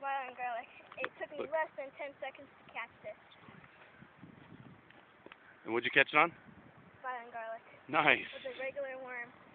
Butter and garlic. It took me less than 10 seconds to catch this. And what'd you catch it on? Butter and garlic. Nice. With a regular worm.